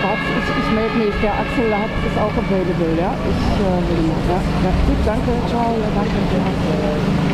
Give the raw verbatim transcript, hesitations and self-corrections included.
Schatz, ich, ich melde mich. Der Axel hat, ist auch available, ja? Ich äh, will mal. Ja, ja. Gut, danke. Ciao. Ja, danke. Ja.